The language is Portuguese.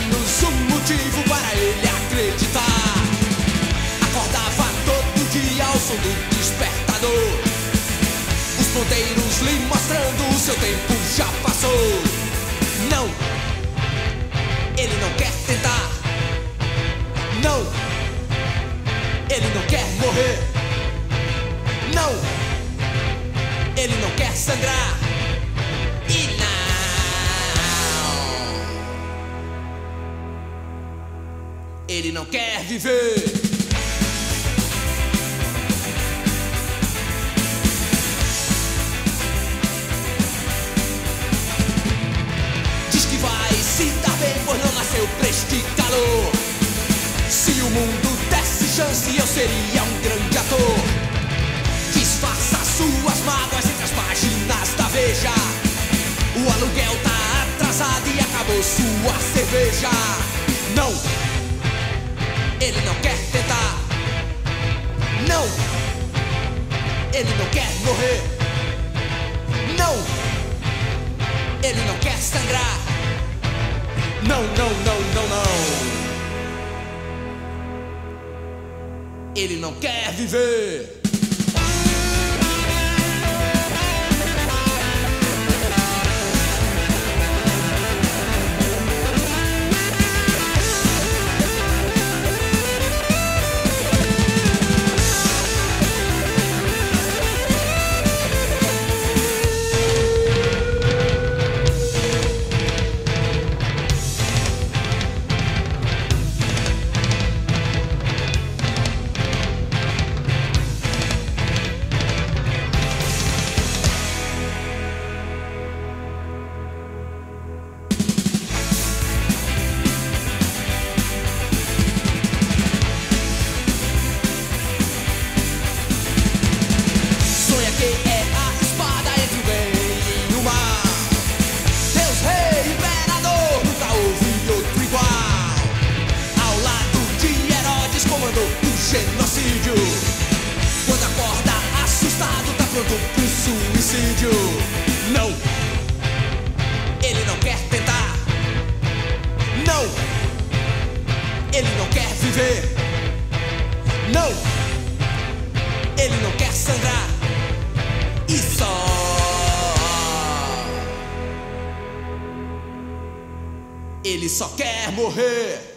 menos um motivo para ele acreditar. Acordava todo dia ao som do despertador, os ponteiros lhe mostrando o seu tempo já passou. Não, ele não quer tentar. Não, ele não quer morrer. Não, ele não quer sangrar. E não, ele não quer viver. Diz que vai se dar bem, pois não nasceu pra este calor. Se o mundo desse chance, eu seria um grande ator. Disfarça suas mágoas entre as páginas da Veja. O aluguel tá atrasado e acabou sua cerveja. Não, ele não quer tentar. Não, ele não quer morrer. Não, ele não quer sangrar. Não, não, não, não, não. Ele não quer viver. Genocídio. Quando acorda assustado, tá pronto pro suicídio. Não, ele não quer tentar. Não, ele não quer viver. Não, ele não quer sangrar. E só ele só quer morrer.